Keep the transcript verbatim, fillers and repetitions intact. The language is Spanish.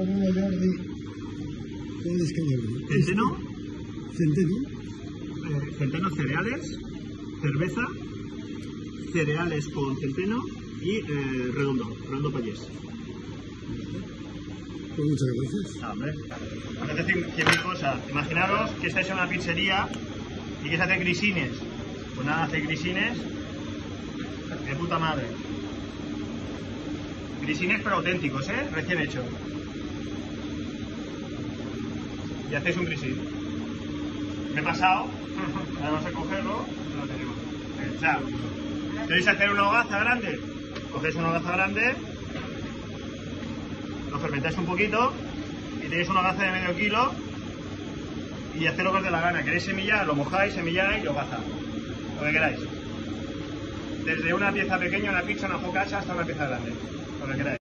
Hola Jordi. ¿Cuál es cada uno? Centeno. Centeno. Eh, centeno cereales, cerveza, cereales con centeno y eh, redondo, redondo payés. Pues muchas gracias. Ah, hombre. Antes de decir cien mil cosas, imaginaros que estáis en una pizzería y queréis hacer grisines. Pues nada, hacer grisines de puta madre. Grisines pero auténticos, ¿eh? Recién hechos. Y hacéis un grisín. Me he pasado. Ahora vamos a cogerlo. Lo tenemos. O sea, queréis hacer una hogaza grande. Cogéis una hogaza grande. Lo fermentáis un poquito. Y tenéis una hogaza de medio kilo. Y hacéis lo que os dé la gana. Queréis semillar, lo mojáis, semilláis y hogaza. Lo que queráis. Desde una pieza pequeña, una pizza, una focaccia hasta una pieza grande. Lo que queráis.